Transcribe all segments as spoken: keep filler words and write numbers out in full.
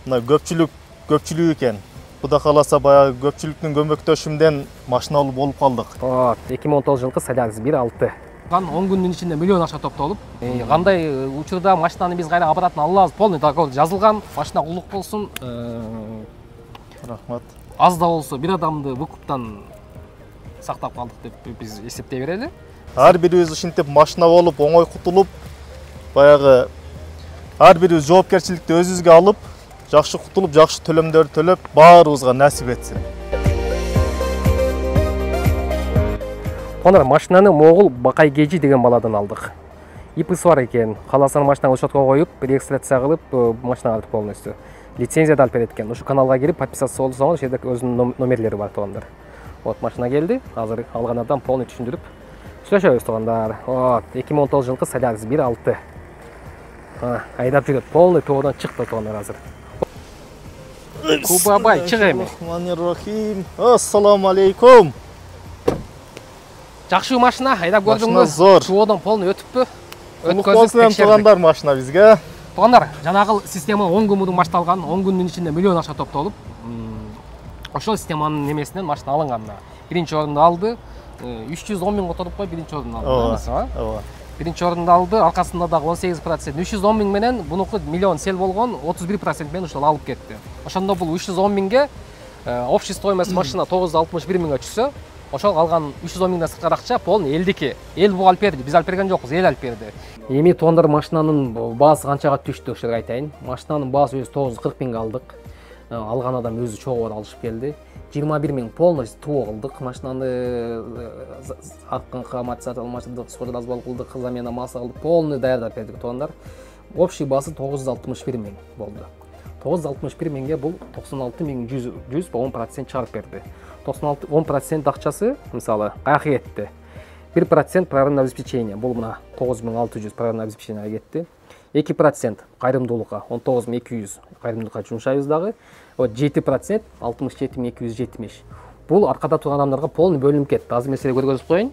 мына көпчүлүк көпчүлүк экен. Куда кааласа баягы көпчүлүктүн көмөктөшүмдөн машина алып болуп калдык. Вот, эки миң он тогузунчу жылкы солярис бир алты. он күндүн ичинде миллион акча топтолуп, кандай учурда машинаны биз кайра обратно алабыз, полный договор жазылган, машина кулдук болсун. Рахмат. Аз да болсо бир адамды выкуптан сактап калдык деп биз эсептей берели. Ар бирибиз ушинтип машина болуп, оңой кутулуп, баягы ар бирибиз жоопкерчиликти өзүбүзгө алып, жакшы кутулуп, жакшы төлөмдөрдү төлөп, баарыбызга насип этсин. Онар машинаны Могул Бакай Кежи деген баладан алдык. ИПсы бар экен. Каласан машинаны учетко коюп, регистрация кылып, машина алып полностью. Лицензия да алып берет экен. Ушу каналга кирип, подписаться болсоңуз, ошол жерде өзүнүн номерлери бар туугандар. Вот машина келди. Азыр алган адам полный түшүндүрүп сүйлөшөбүз туугандар. Вот эки миң он тогузунчу жылкы солярис бир алты. Айдап жүрөт. Полный тоодон чыкты туугандар азыр. Кубабай, чык эми. Рахманир-рахим. Ассаламу алейкум. Жакшы машина, айдап көрдүңүз. Машина зор. Тоодон полный өтүппү? Өткөзүп туугандар машина бизге. Туугандар, жанагы система он күн мурун башталган, он күндүн ичинде миллион акча топтолуп, ошол системанын немесинен машина алынган. Биринчи орунду алды, үч жүз он миң которуп кой, биринчи орунду алды. Ооба. Биринчи орунду алды, аркасында дагы он сегиз процент, үч жүз он миң менен бунуку миллион сел болгон, отуз бир процент менен ошол алып кетти. Ошондо бул үч жүз он миңге общий стоимость машина тогуз жүз алтымыш бир миңге түшсө, ошол калган үч жүз он миңден сырткары акча полный элдики. Эл буга алып берди, биз алып берген жокпуз, эл алып берди. Эми туугандар машинанын баасы канчага түштү ошого айтайын. Машинанын баасы өзү тогуз жүз кырк миңге алдык. Алган адам өзү чогуу бар алышып келди. жыйырма бир миң полностью тоо кылдык. Машинаны аккынкы амортизатор алмаштырдык, скороразбал кылдык, замена масса кылдык, полный даярдап бердик туугандар. Общий баасы тогуз жүз алтымыш бир миң болду. тогуз жүз алтымыш бир миңге бул токсон алты миң жүз он процент чыгарып берди. токсон алты он процент акчасы мисалы каяка кетти. бир процент программное обеспечение, бул мына тогуз миң алты жүз программное обеспечение кетти. эки процент кайрымдуулукка он тогуз миң эки жүз кайрымдуулукка жумшайбыз дагы. Вот жети процент алтымыш жети миң эки жүз жетимиш. Бул аркада турган адамдарга полный бөлүнүп кетти. Азыр меселе көргөзүп коеюн.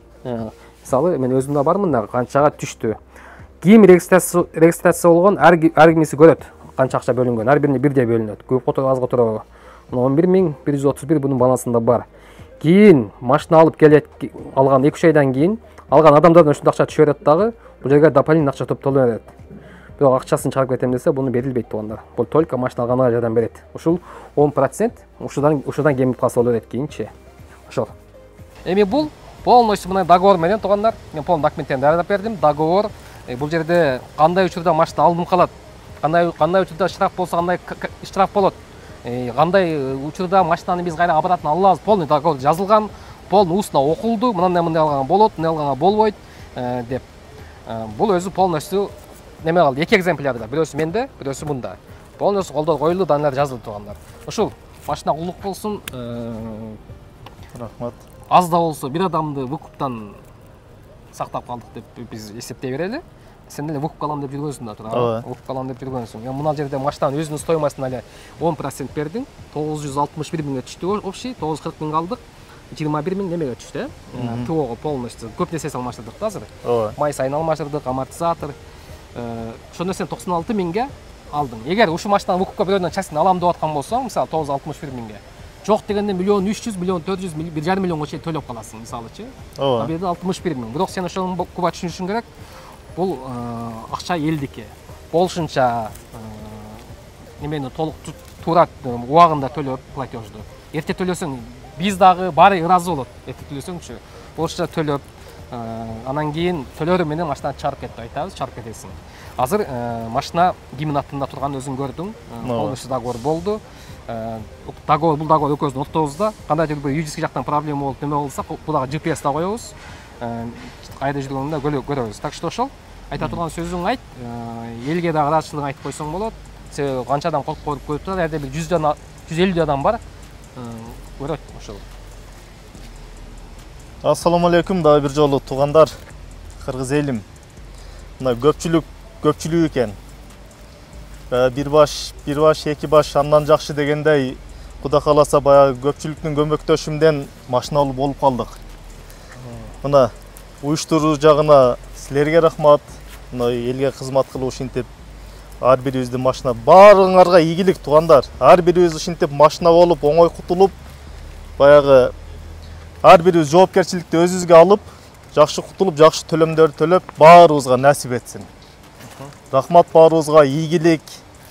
Мисалы мен өзүмдө бармын да канчага түштү. Кийин регистрация регистрация болгон ар кимиси көрөт. Канча акча бөлүнгөн, ар бирине бирдей бөлүнөт. Көп которо, аз которо. он бир миң бир жүз отуз бир бунун балансында бар. Кийин машина алып келет, алган эки үч айдан кийин алган адамдардан ушундай акча түшө берет дагы, бул жерге дополнительный акча топтоло берет. Бирок акчасын чыгарып кетем десе, буну берилбейт туугандар. Бул только машина алганга жардам берет. Ушул он процент ушудан ушудан кемип калса болот берет кийинчи. Ошол. Эми бул полностью мына договор менен туугандар, мен полный документтерди даярдап бердим. Договор бул жерде кандай учурда машина алынып калат, кандай кандай учурда штраф болсо кандай штраф болот, кандай учурда машинаны биз кайра обратно алабыз, полный договор жазылган, полный устно окулду, мындай мындай алганга болот, мындай алганга болбойт деп. Бул өзү полностью неме калды, эки экземплярда, бирөөсү менде, бирөөсү мында. Полностью колдо коюлду, даналар жазылды туугандар. Ушул машина кулдук болсун. Рахмат. Аз да болсо бир адамды выкуптан сактап калдык деп биз эсептей берели. Сен деле выкуп калам деп жүргөнсүң да, туура. Выкуп калам деп жүргөнсүң. Мен мына жерде машинанын өзүнүн стоимостуна эле он процент бердим. тогуз жүз алтымыш бир миңге түштү общий, тогуз жүз кырк миң алдык. жыйырма бир миң немеге түштү, э? ТОго полностью көп нерсесин алмаштырдык да азыр. Май сайын алмаштырдык, амортизатор. Ошол нерсени токсон алты миңге алдым. Эгер ушул машинаны выкупка бирөөдөн частный алам деп аткан болсоң, мисалы тогуз жүз алтымыш бир миңге. Жок дегенде миллион үч жүз, миллион төрт жүз, бир жарым миллионго чейин төлөп каласың, мисалычы. Ооба. А бул жерде алтымыш бир миң. Бирок сен ошону куба түшүнүшүң керек. Бул акча элдики. Болушунча немени толук туура убагында төлөп платежду. Эрте төлөсөң биз дагы баары ыраазы болот. Эрте төлөсөңчү. Болушунча төлөп, анан кийин төлөрү менен машинаны чыгарып кетти айтабыз, чыгарып кетесиң. Азыр машина кимдин атында турганын өзүң көрдүң. Полностью договор болду. Договор бул договор экөөбүздүн ортобузда. Кандайдыр бир юридический жактан проблема болуп неме болсак, буга джи пи эс да коебуз. Кайда жүргөнүн да көрөбүз. Так что ошол айта турган сөзүң айт, элге да ыраазычылыгын айтып койсоң болот. Себеби канчадан коркуп коюп көрүп турат, жерде бир жүз жана жүз элүү адам бар. Көрөт ошол. Ассаламу алейкум, дагы бир жолу туугандар, кыргыз элим. Мына көпчүлүк көпчүлүк экен. Бир баш, бир баш, эки баш андан жакшы дегендей, куда кааласа баягы көпчүлүктүн көмөктөшүмдөн машина алып болуп калдык. Мына уюштуруу жагына силерге рахмат. Мына элге кызмат кылып ушинтип ар бирибиздин машина. Баарыңарга ийгилик туугандар. Ар бирибиз ушинтип машина болуп, оңой кутулуп, баягы ар бирибиз жоопкерчиликти өзүбүзгө алып, жакшы кутулуп, жакшы төлөмдөрдү төлөп, баарыбызга насип этсин. Рахмат баарыбызга, ийгилик.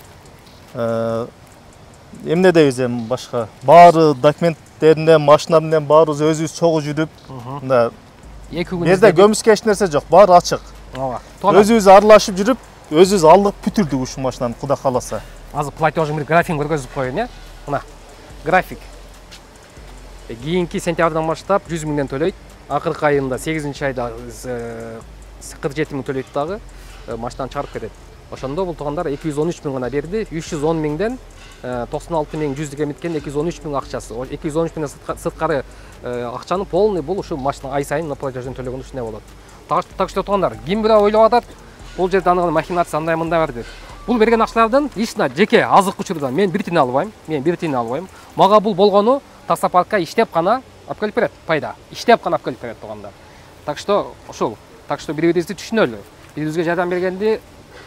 Эмне дейбиз эми башка? Баары документтеринен, машина менен баарыбыз өзүбүз чогуу жүрүп, мында Берде көмүскө эч нерсе жок, баары ачык. Ооба. Өзүбүз аралашып жүрүп, өзүбүз алдык бүтүрдүк ушул машинаны, Кудай кааласа. Азыр платеждун бир графигин көргөзүп коеюн, э? Мына, график. Кийинки сентябрдан баштап жүз миңден төлөйт. Акыркы айында сегизинчи айда кырк жети миң төлөйт дагы, машинаны чыгарып кетет. Ошондо бул туугандар эки жүз он үч миң гана берди. үч жүз он миңден токсон алты миң жүздүк эметкен эки жүз он үч миң акчасы. эки жүз он үч миңден сырткары акчанын полный бул ушу машина ай сайын платежден төлөгөн ушундай болот. Так что туугандар, ким бирөө ойлоп атат, бул жерде аны махинация андай мындай бар деп. Бул берген акчалардын лично жеке азык учурда мен бир тиын албайм, мен бир тиын албайм. Мага бул болгону таксопаркка иштеп гана алып келип берет, пайда. Иштеп гана алып келип берет туугандар. Так что ошол, так что бири-бирибизди түшүнөлү. Бири-бирибизге жардам бергенди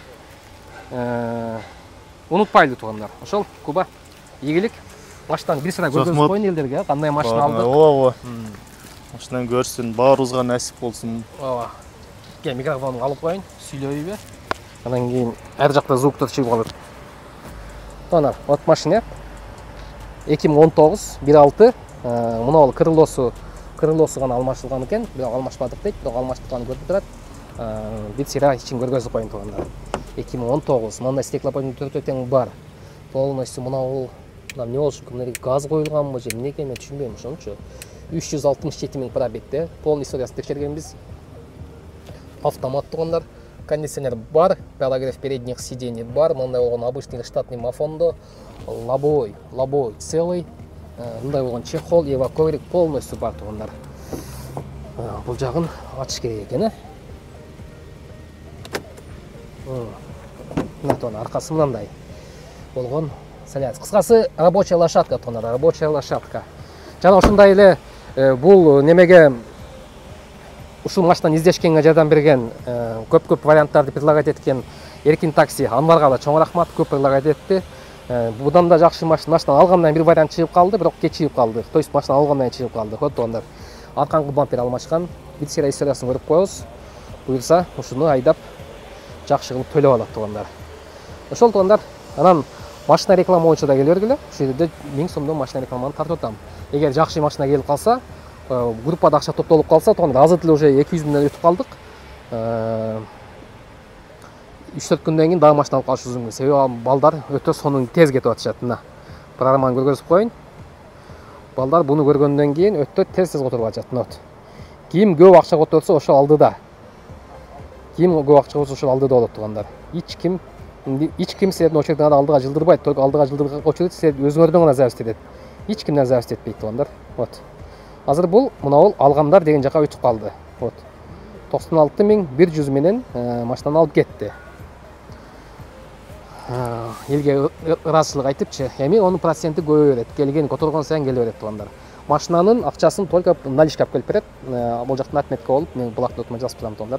унутпайлы туугандар. Ошол Куба, ийгилик. Машинаны бир сыра көргөзүп коюн элдерге, кандай машина алдык. Ооба. Машинаны көрсүн, баарыбызга насип болсун. Ооба. Ке микрофонду алып коюн, сүйлөйбү. Анан кийин ар жакта звуктор чыгып калат. Тонар, вот машина эки миң он тогуз бир алты, мына бол крылосу, крылосу гана алмашылган экен, бирок алмашпадык дейт, бирок алмаштырганын көрүп турат. Бир сыра ичин көргөзүп коюн туугандар. эки миң он тогуз, мындай стеклоподъем төртөө тең бар. Полностью мына бул эмне болушу мүмкүн, газ коюлганбы же эмне экенин түшүнбөйм ошончу. үч жүз алтымыш жети миң пробегде, полный историясын текшергенбиз. Автомат туугандар, кондиционер бар, подогрев передних сидений бар, мындай болгон обычный штатный мафондо, лобовой, лобовой целый, мындай болгон чехол, эваковрик полностью бар туугандар. Бул жагын ачыш керек экен, э? Мына тон аркасы мындай болгон. Кыскасы рабочая лошадка туугандар, рабочая лошадка. Жана ушундай эле бул немеге ушул машинаны издешкенге жардам берген, көп-көп варианттарды предлагать эткен Эркин такси Анварга да чоң рахмат, көп предлагать этти. Будан да жакшы машина, машина алгандан бир вариант чыгып калды, бирок кеч чыгып калды. То есть машина алгандан чыгып калды. Вот туугандар. Аркаңкы бампер алмашкан, бир сыра историясын көрүп коебуз. Буюрса, ушуну айдап жакшы кылып төлөп алат туугандар. Ошол туугандар, анан машина реклама боюнча да келе бергиле. Ушул жерде миң сомдон машина рекламаны тартып атам. Эгер жакшы машина келип калса, группада акча топтолуп калса, туугандар, азыр деле уже эки жүз миңден өтүп калдык. үч төрт күндөн кийин дагы машина алып калышыбыз мүмкүн. Себеби балдар өтө сонун тез кетип атышат. Мына программаны көргөзүп коюн. Балдар буну көргөндөн кийин өтө тез-тез которуп атышат. Мына. Ким көп акча которсо ошол алдыда. Ким көп акча которсо ошол алдыда болот туугандар. Эч ким эч ким силердин очередиңарда алдыга жылдырбайт, только алдыга жылдырган очеред силер өзүңөрдөн гана зависит этет. Эч кимден зависит этпейт туугандар. Вот. Азыр бул мына бул алгандар деген жака өтүп калды. Вот. токсон алты миң бир жүз менен машинаны алып кетти. Элге ыраазычылык айтыпчы, эми онун проценти көбөйө берет. Келген которгон сайын келе берет туугандар. Машинанын акчасын только наличка алып келип берет. Бул жактан отметка болуп, мен булакты отма жазып турам туугандар.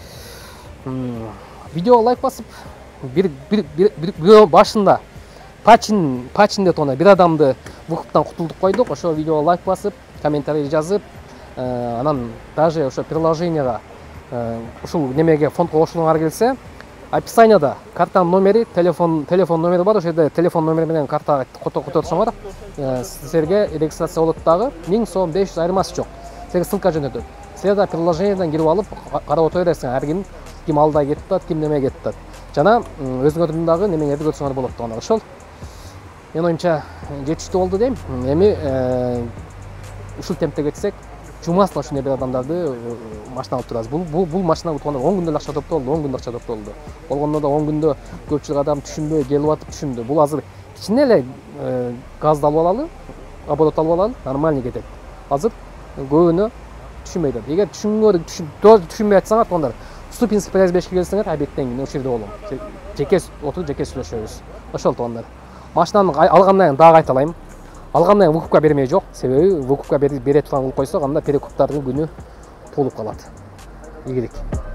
Видео лайк басып, бир бир бир башында Пачин, Пачин деп туугандар, бир адамды вукуптан кутулдук койдук. Ошо видео лайк басып, комментарий жазып, анан даже ошо приложенияга ушул немеге фондко кошулгуңар келсе, описанияда картанын номери, телефон телефон номери бар, ошол жерде телефон номери менен картага которсоңор, силерге регистрация болот дагы, миң сом беш жүз айырмасы жок. Силерге ссылка жөнөтөт. Силер да приложениядан кирип алып, карап отура бересиңер, ар ким ким алда кетип атат, ким неме кетип атат. Жана өзүңөрдүн дагы немеңерди көрсөңөр болот туугандар. Ошол мен оюмча жетиштүү болду дейм. Эми ушул темпте кетсек, жумасына ушундай бир адамдарды машина алып турабыз. Бул бул машина туугандар он күндө акча топтолду, он күндө акча топтолду. Болгондо да он күндө көпчүлүк адам түшүнбөй келип атып түшүндү. Бул азыр кичине эле газды алып алалы, оборот алып алалы, нормально кетет. Азыр көбүнө түшүнбөй атат. Эгер түшүнгөр түшүнбөй атсаңар туугандар, Ступинский проезд бешке келсеңер, абеттен кийин ошол жерде болом. Жеке отуруп жеке сүйлөшөбүз. Ошол туугандар. Машинаны алгандан кийин дагы айталайм. Алгандан кийин выкупка бермей жок. Себеби выкупка бере турган кылып койсок, анда перекуптардын күнү толуп калат. Ийгилик.